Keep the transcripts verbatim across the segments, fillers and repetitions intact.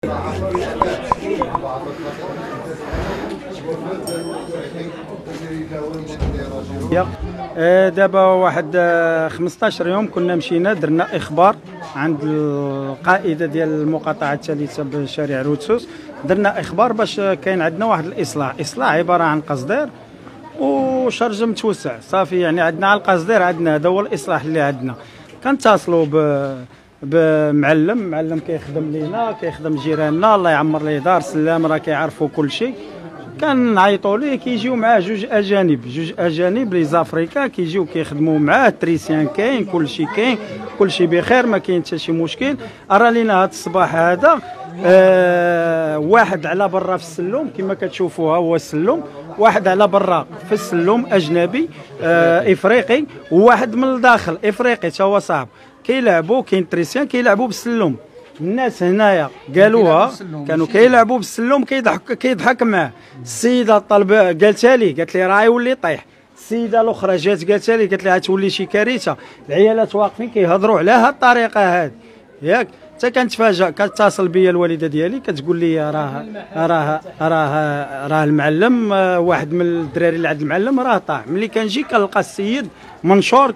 دابا واحد خمسطاش يوم كنا مشينا درنا اخبار عند القائده ديال المقاطعه الثالثه بشارع روتسوس. درنا اخبار باش كاين عندنا واحد الاصلاح، اصلاح عباره عن قصدير وشرجم متوسع صافي. يعني عندنا على القصدير عندنا هذا هو الاصلاح اللي عندنا. كنتصلوا ب بمعلم معلم كيخدم لينا، كيخدم جيراننا، الله يعمر ليه دار سلام، راه كيعرفوا كل شيء. كنعيطوا ليه كيجيو معاه جوج اجانب، جوج اجانب لي زافريكا كيجيو كيخدموا معاه. التريسيان كاين، كل شيء كاين، كل شيء بخير، ما كاين حتى شي مشكل. راه لينا هذا الصباح هذا آه واحد على برا في السلوم كما كتشوفوها، هو السلوم، واحد على برا في السلوم اجنبي آه افريقي، وواحد من الداخل افريقي حتى هو صاحب. كيلعبوا كاين تريسيان كيلعبوا بالسلوم. الناس هنايا قالوها كانوا كيلعبوا بالسلوم، كيضحك كيضحك معاه. السيده طلبه قالتها لي، قالت لي راه يولي يطيح. السيده الاخرى جات قالتها لي، قالت لي غتولي شي كارثه. العيالات واقفين كيهضروا على هاد الطريقه هذه ياك. حتى كنتفاجئ، كتصل بيا الوالده ديالي كتقول لي راه راه راه راه المعلم، واحد من الدراري اللي عند المعلم راه طاح. ملي كنجي كنلقى السيد منشور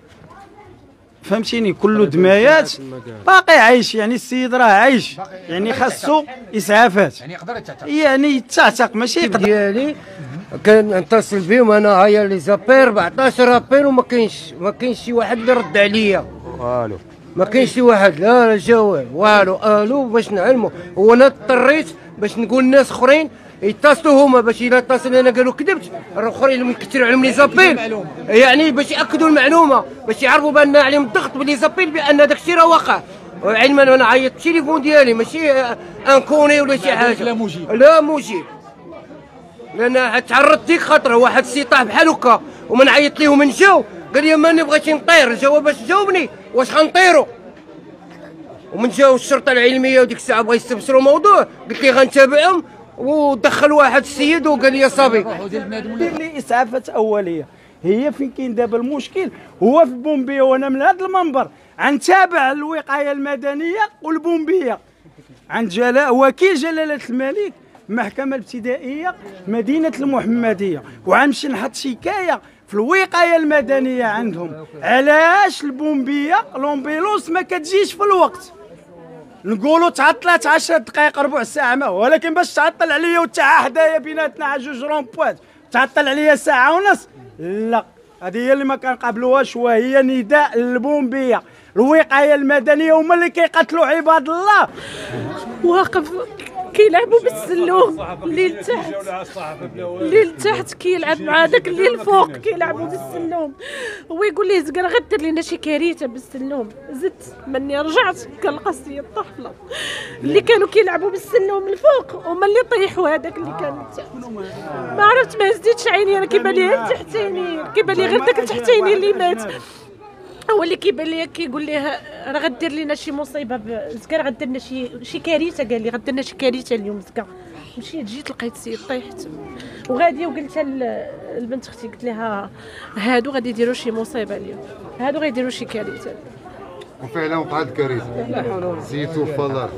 فهمتيني كله دمايات، باقي عايش. يعني السيد راه عايش، يعني خاصو اسعافات، يعني يقدر يتعتق، يعني يتعتق ماشي يقدر. ديالي كنتصل بهم انا، هيا لي زابير أربعطاش رابير، وما كاينش ما كاينش شي واحد اللي رد عليا. والو ما كاينش شي واحد، لا لا جاوب والو الو باش نعلموا. وانا اضطريت باش نقول لناس اخرين يتصلوا هما، باش الا اتصل انا قالوا كذبت، الاخرين اللي مكثروا عليهم لي زابيل، يعني باش ياكدوا المعلومه، باش يعرفوا بان عليهم الضغط بلي زابيل بان داك الشيء راه واقع. علما انا عيطت التليفون ديالي ماشي انكوني ولا شي حاجه، لا مجيب لا مجيب، لان تعرضت ديك خطره واحد السي طاح بحال هكا وما نعيط ليه من جاو قال لي ما نبغيش نطير. الجواب باش جاوبني واش غنطيروا؟ ومن جاو الشرطه العلميه وديك الساعه بغا يستفسروا موضوع، قلت لي غنتابعهم. ودخل واحد السيد وقال لي صافي دير لي اسعافات اوليه. هي فين كاين دابا المشكل هو في البومبيه، وانا من هذا المنبر غنتابع الوقايه المدنيه والبومبيه عند جلاله وكيل جلاله الملك المحكمه الابتدائيه مدينه المحمديه، وغنمشي نحط شكايه في الوقايه المدنيه عندهم علاش البومبيه لومبيلونس ما كتجيش في الوقت. نقولوا تعطلات عشر دقائق ربع ساعه، ما ولكن باش تعطل عليا وتاع حدايا بيناتنا على جوج رومبوات تعطل عليا ساعه ونص، لا هذه هي اللي ما كنقابلوهاش. وهي نداء للبومبيه الوقايه المدنيه هما اللي كيقتلوا عباد الله. واقف كيلعبوا بالسلوم اللي لتحت، اللي لتحت كيلعب مع داك اللي الفوق كيلعبوا بالسلوم. هو يقول لي زكر غدير لنا شي كارثه بالسلوم. زدت مني رجعت كنلقى السيد الطفله اللي كانوا كيلعبوا بالسلوم الفوق هما اللي طيحوا هذاك اللي كان تحت. ما عرفت ما زدتش عيني، انا كيبان لي التحتيني، كيبان لي غير داك التحتيني اللي مات هو اللي كيبان لي. كيقول ليه راه غدير لنا شي مصيبه زكا، غدير لنا شي شي كارثه. قال لي غدير لنا شي كارثه اليوم زكا. مشيت جيت لقيت السيد طيحت وغاديه، وقلتها لبنت اختي قلت لها هادو غادي يديروا شي مصيبه اليوم، هادو غيديروا شي كارثه. وفعلا وقعت كارثه، سيد توفى الله.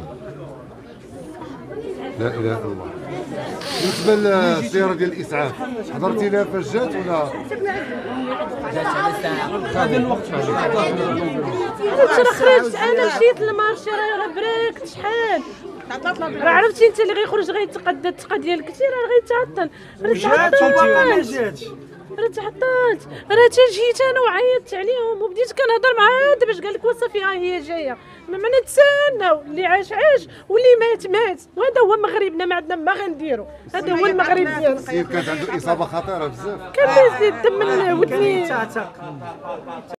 لا اله الا الله. بالنسبه للسياره ديال الاسعاف حضرتي لها فاش جات ولا؟ جات على ساعه هذا الوقت فاش راه خرجت انا مشيت للمارشي راه بريكت شحال. راه عرفتي انت اللي غيخرج غيتقدى الثقه ديالك كثير راه غيتعطل. وجات وما جاتش، راه تعطلت، راه تا جيت انا وعيطت عليهم وبديت كنهضر معاه دابا باش قال لك وصافي ها هي جايه. ما معنى نتسناو، اللي عاش عاش واللي مات مات، وهذا هو مغربنا ما عندنا ما غنديروا، هذا هو المغرب ديالنا. السيد كانت عنده اصابه خطيره بزاف، كان يزيد دم من ودني.